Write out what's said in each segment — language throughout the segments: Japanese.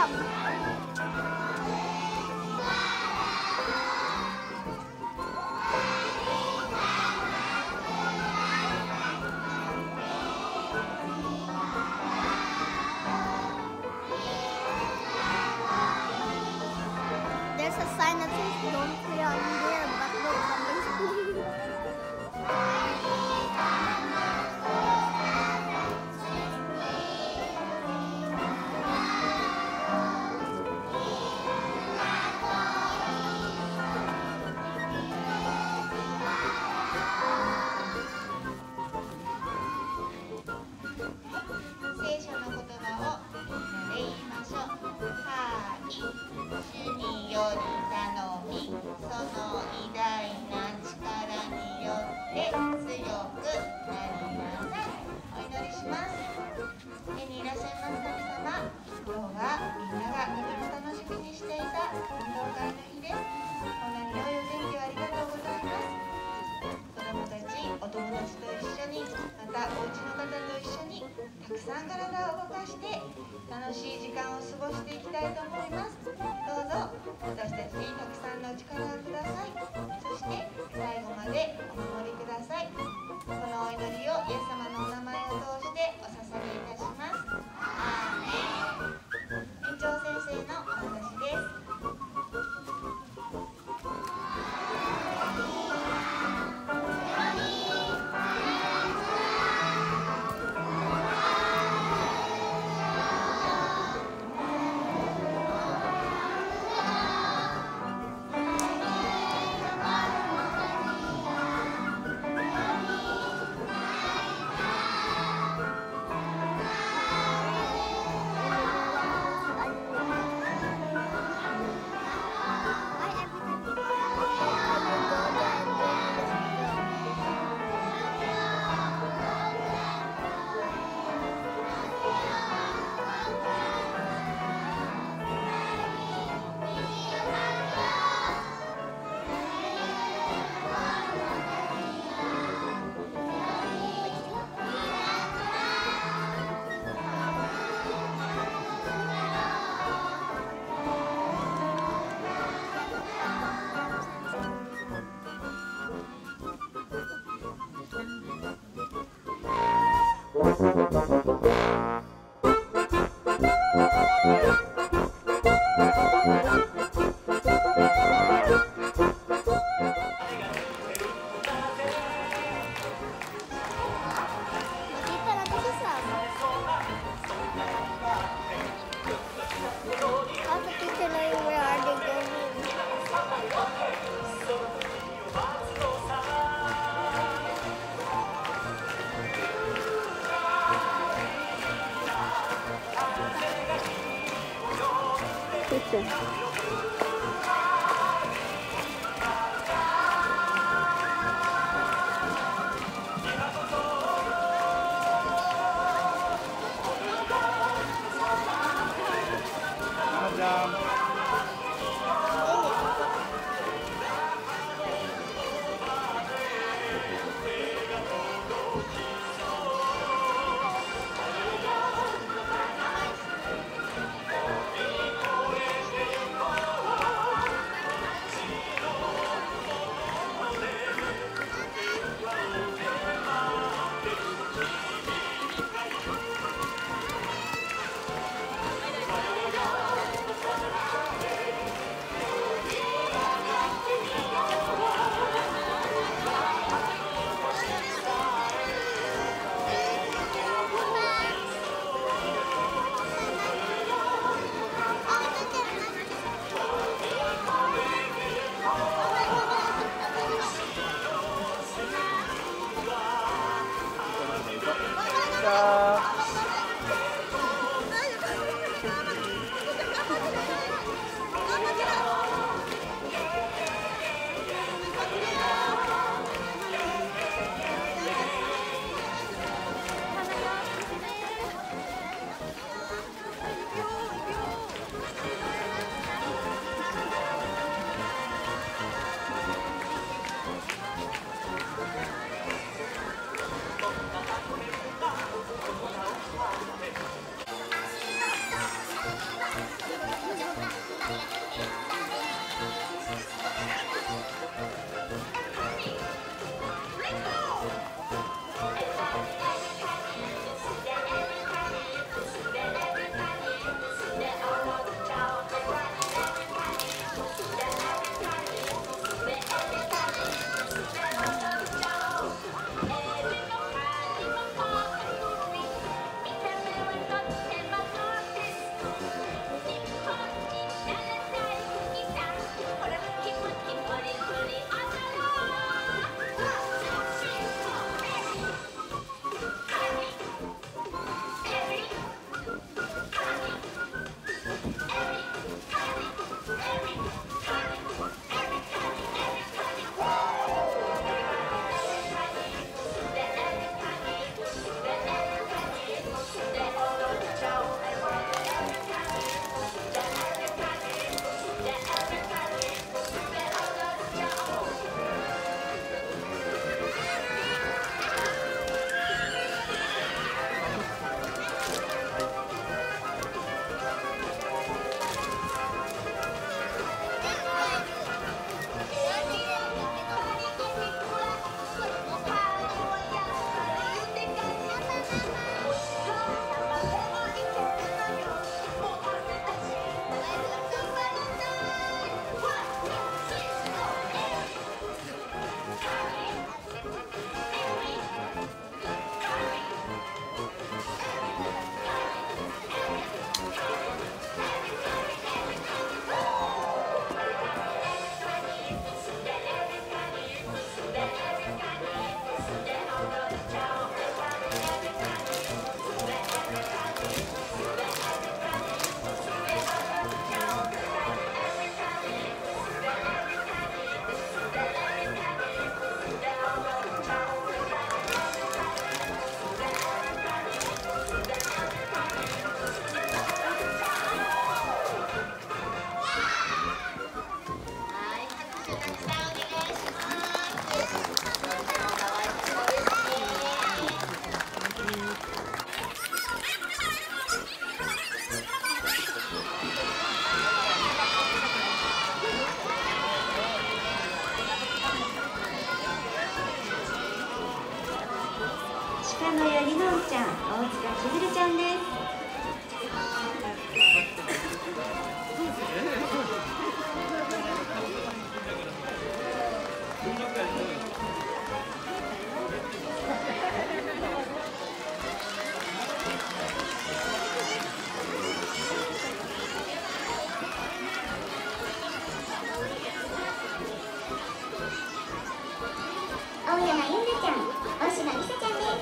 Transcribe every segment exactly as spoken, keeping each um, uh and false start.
There's a sign that says don't play on there, but look, somebody's playing. たくさん体を動かして楽しい時間を過ごしていきたいと思います。どうぞ私たちにたくさんの力をください。そして最後までお守りください。このお祈りをイエス様のお名前を通してお捧げいたします。アーメン。園長先生の私です。 Picture. 鹿のよりのんちゃん、大塚千鶴ちゃんです。 青山ゆうなちゃん、大島りさちゃんです。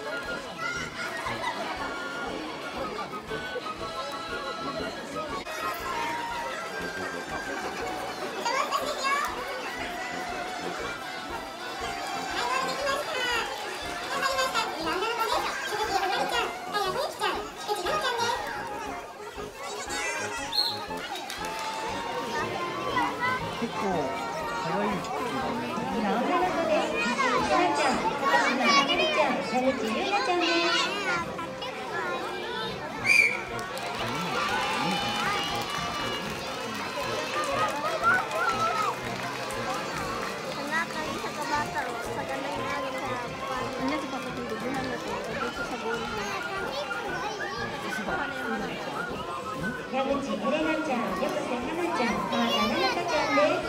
結構早い時期だね。 今女の子です。しなちゃん、高島あかりちゃん、田口ゆうなちゃんです。 Kenapa bisa kebakar loh? Karena ini lagi sarapan. Ini seperti pembunuhan atau itu sebelum. 矢口エレナちゃん、横瀬かなちゃん、川田ななかちゃんです。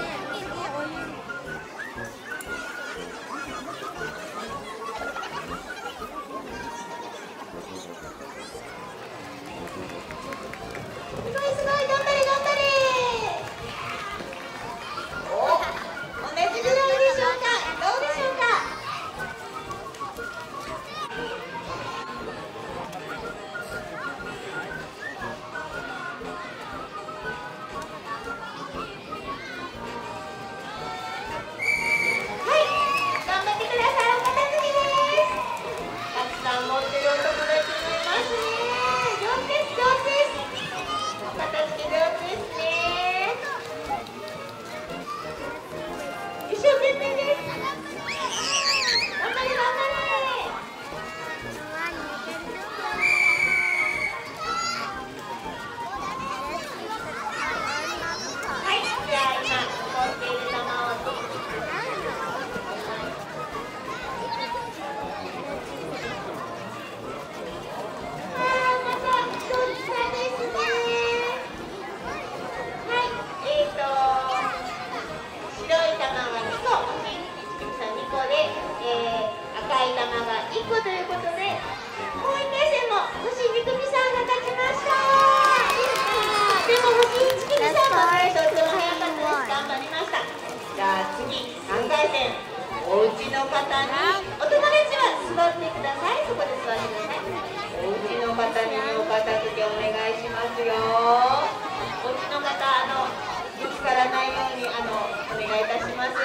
お家の方にお友達は座ってください。そこで座ってください。お家の方にお片付けお願いしますよ。お家の方、あのぶつからないようにあのお願いいたします。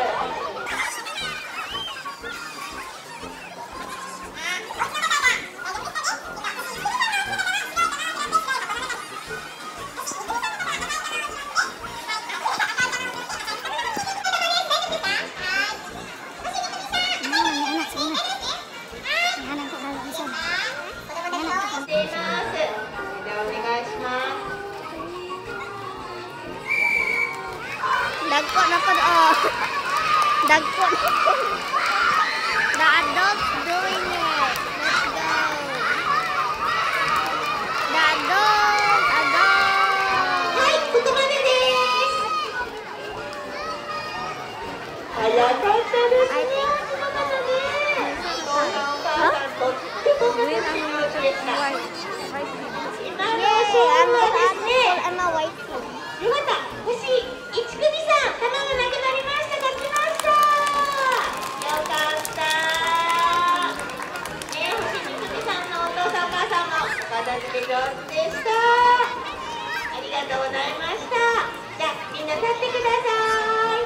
Dagko na po oh. Dagko na po. The adults doing it. Let's go. The adults, adults. はい、ここまでです。早かったですね。この方ね。お父さんお母さんとっても上手でした。今の勝負はですね。 I'm a white team. よかった。星いち組さん、玉がなくなりました。勝ちました。よかった。ね、星に組さんのお父さんお母さんも片付け上手でした。ありがとうございました。じゃあみんな立ってください。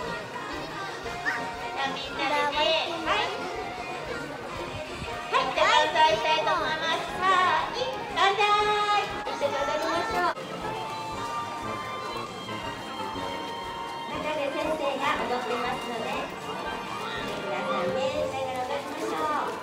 じゃあみんなでね、はい。はい、じゃあ歌いたいと思います。さあ、い、万歳。一緒に踊りましょう。先生が踊ってますので、皆さんね、歌いながら踊りましょう。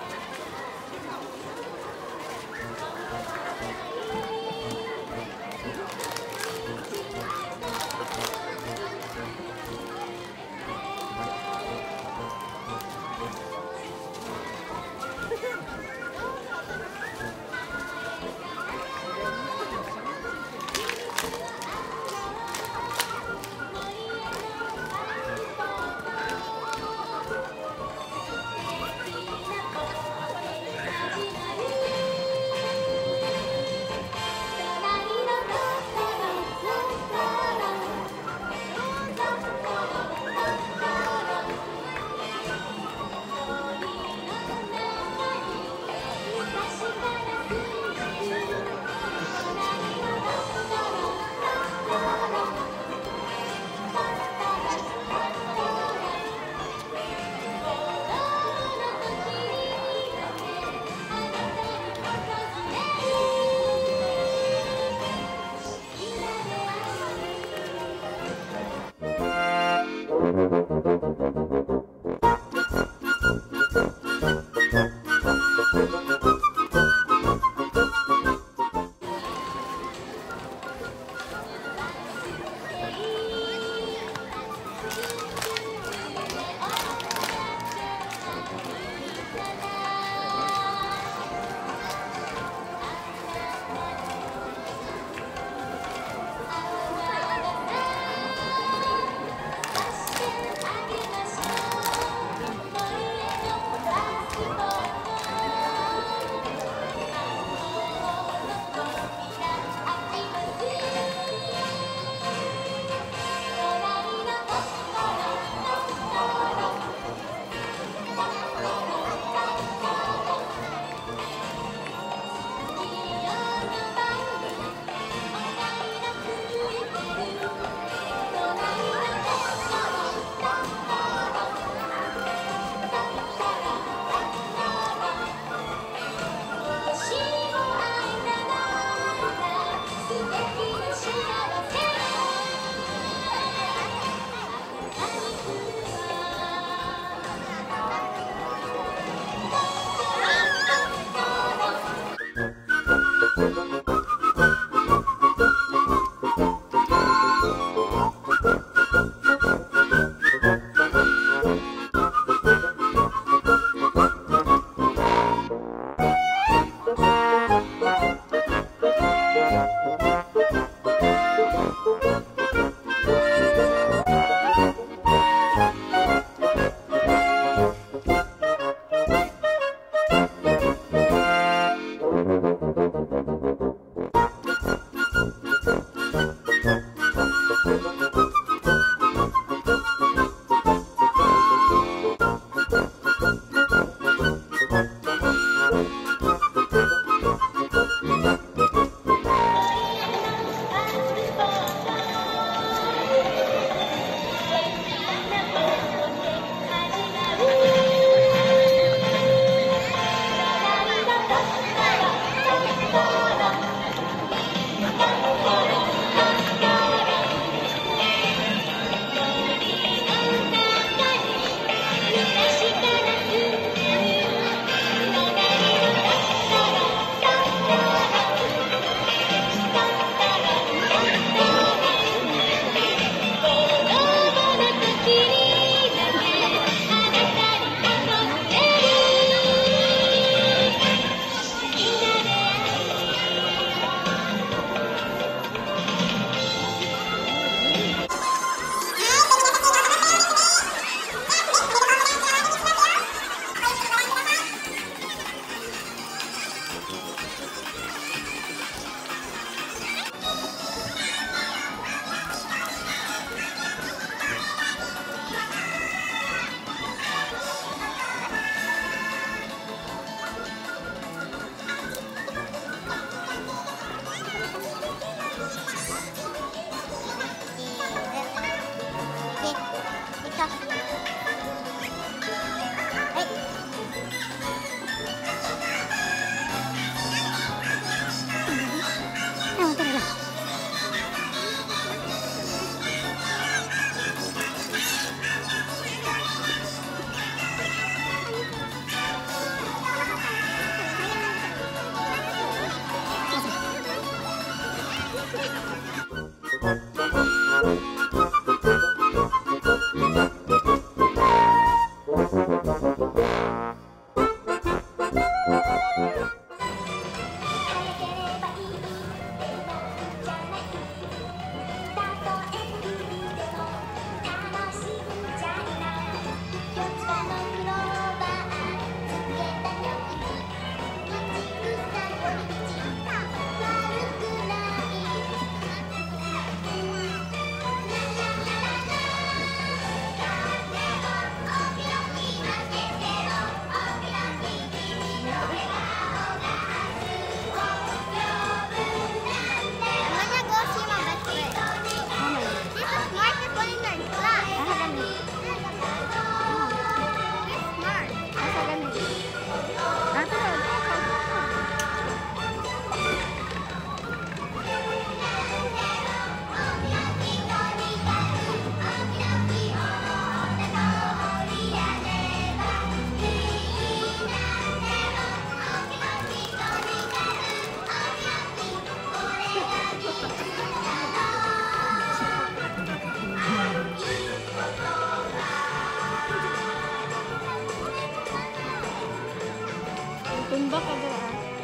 Tumba ka ba?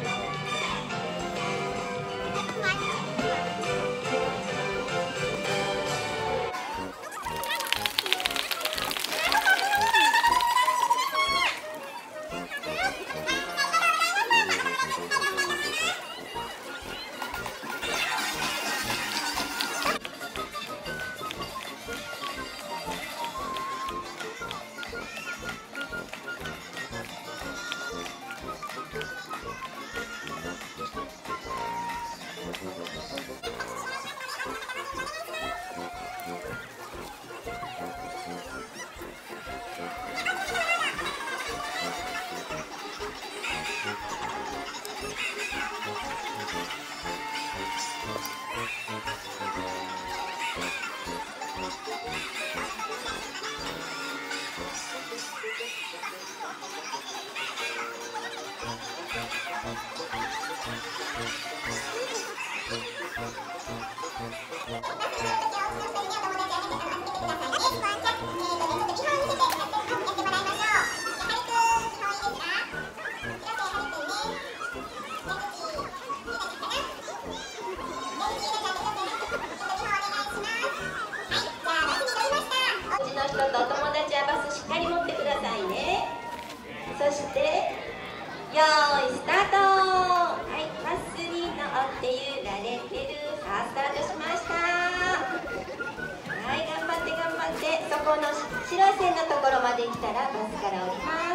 人とお友達はバスしっかり持ってくださいね。そしてよーいスタート。はい、バスに乗って揺られてる。さあスタートしました。はい、頑張って頑張って。そこの白い線のところまで来たらバスから降ります。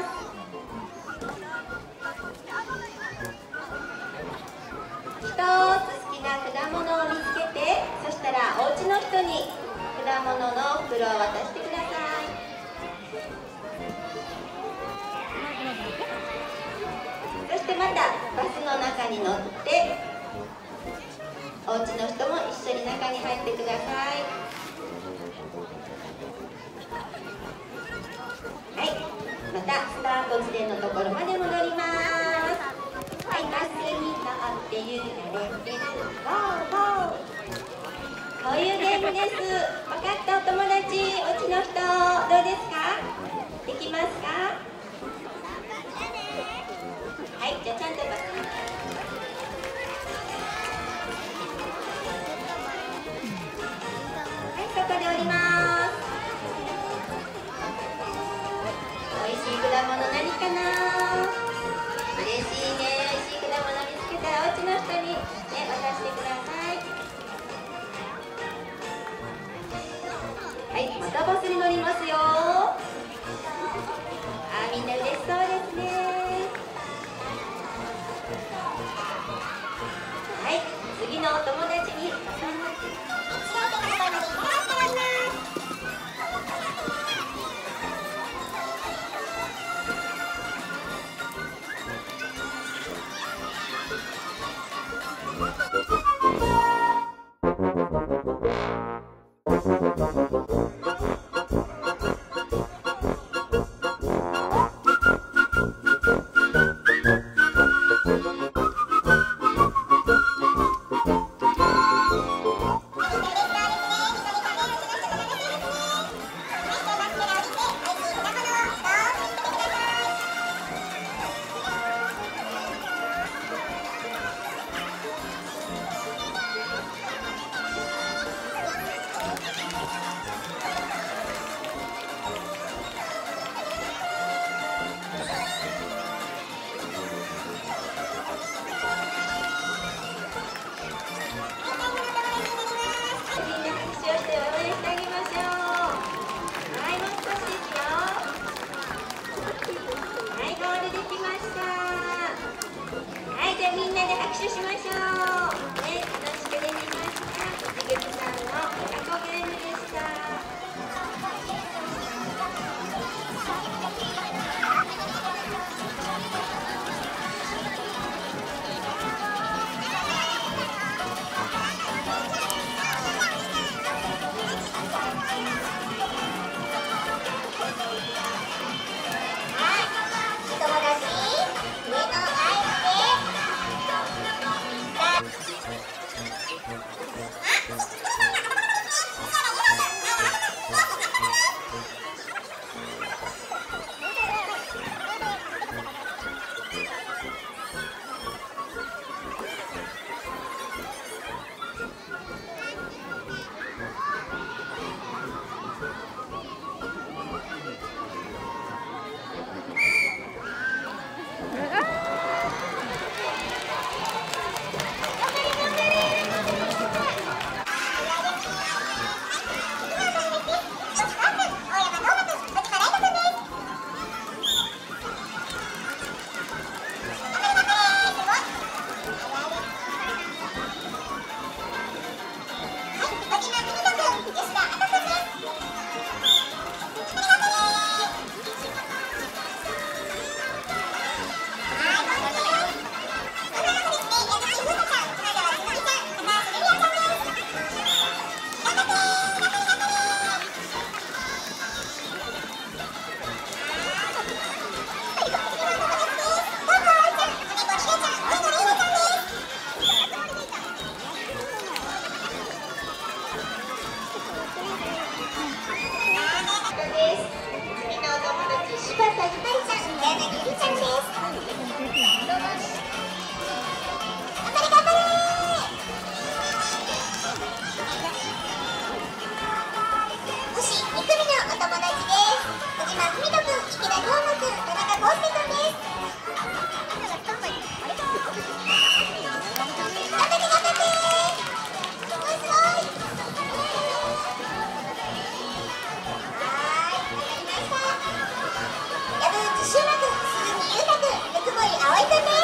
一つ好きな果物を見つけて、そしたらお家の人に果物の袋を渡してください。そしてまたバスの中に乗ってお家の人も一緒に中に入ってください。はい、またスタート地点のところまで戻ります。はい、バスに乗って揺られてる。ゴーゴー。こういうゲームです。分かったお友達、お家の人どうですか？できますか？はい、じゃあちゃんとバスに。はい、そこで降ります。おいしい果物何かな？嬉しいね。おいしい果物見つけたらお家の人に、ね、渡してください。はい、またバスに乗りますよ。あー、みんな嬉しそうですね。はい、次のお友達に。みんなで拍手しましょう。ね、楽しくできました。しげつさんの親子ゲームでした。 ちゃんです。星に組のお友達です。小島文人くん、池田龍馬くん、田中康介くんです。頑張って頑張って。すごいすごい。はーい、わかりました。藪内柊馬くん、鈴木優太くん、ぬくもりあおいくんです。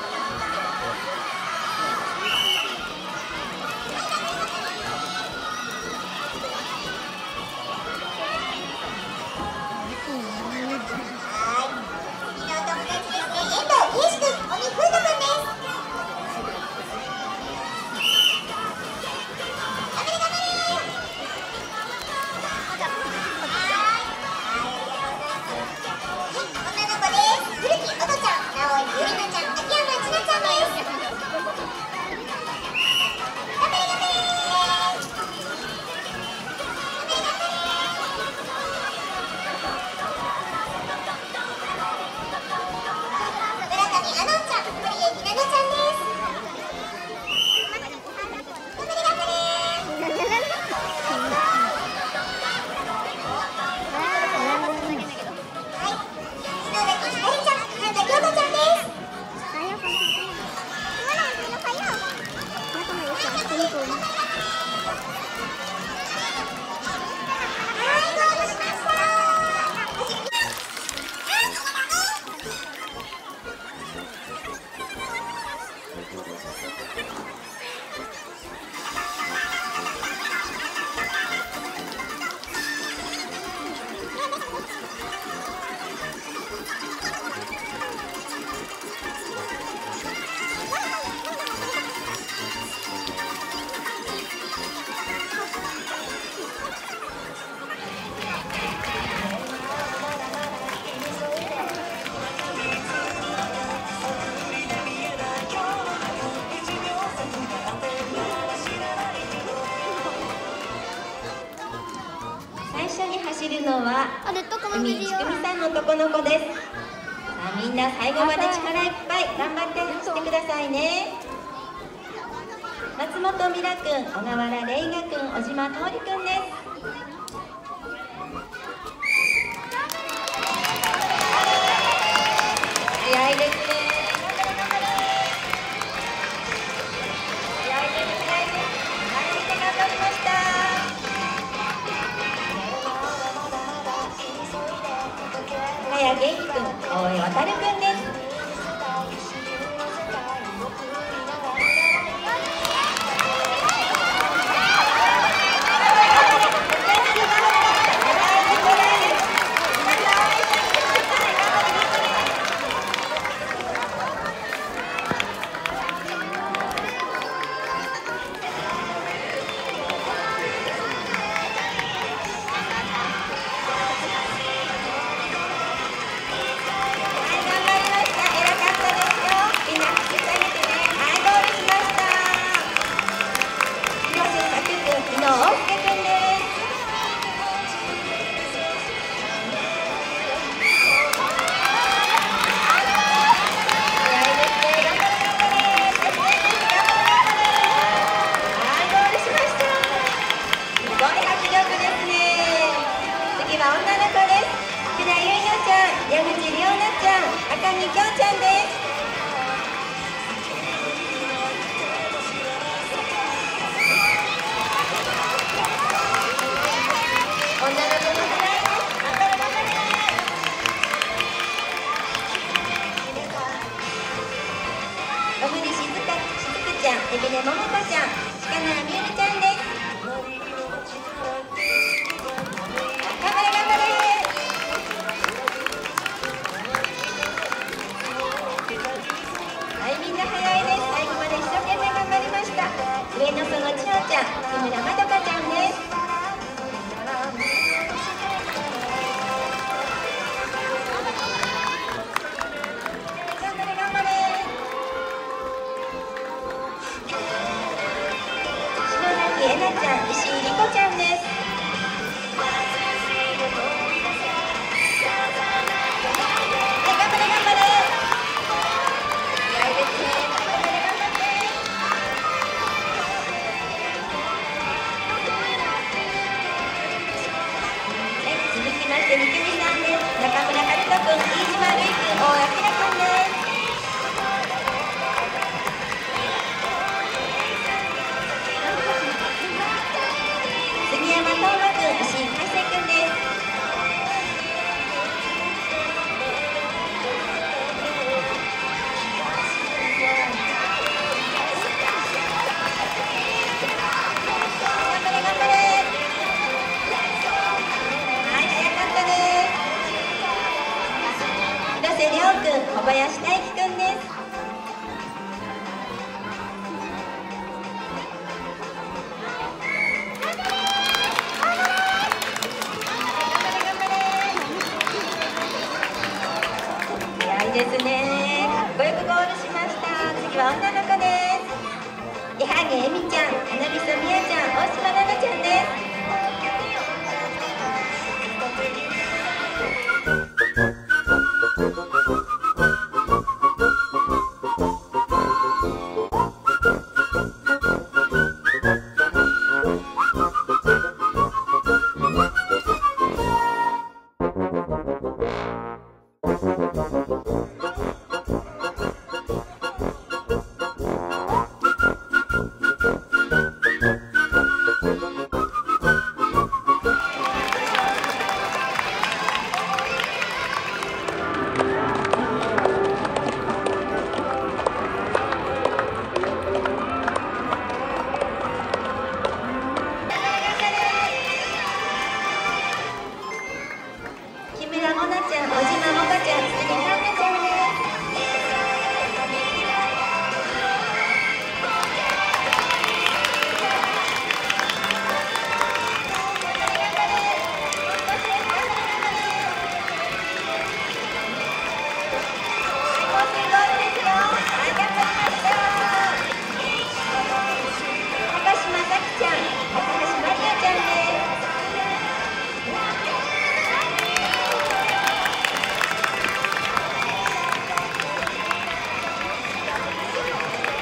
走るのは海ちくみさんの男の子です。さあみんな最後まで力いっぱい頑張って走ってくださいね。松本美良くん、小川原玲雅くん、小島香織くんです。早いですね。早いです、早いです。前見て頑張りました。早元気くん、大江航くんです。矢口里央奈ちゃん、赤木京ちゃんです。女の子の世代です。頑張れ頑張れ。小栗しずか、しずくちゃん、海老根桃子ちゃん、鹿野みゆりちゃんです。頑張れ頑張れ。みんな早いです。最後まで一生懸命頑張りました。上野園千穂ちゃん、木村まどかちゃんです。頑張れ頑張れ。篠崎えなちゃん、石井莉子ちゃんです。はい、頑張れ頑張れ。 林大輝くんです。いいですね。かっこよくゴールしました。次は女の子です。矢作恵美ちゃん、花火そみやちゃん、大島奈々ちゃんです。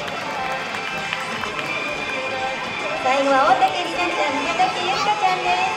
最後は大竹里奈ちゃん、宮崎ゆりかちゃんです。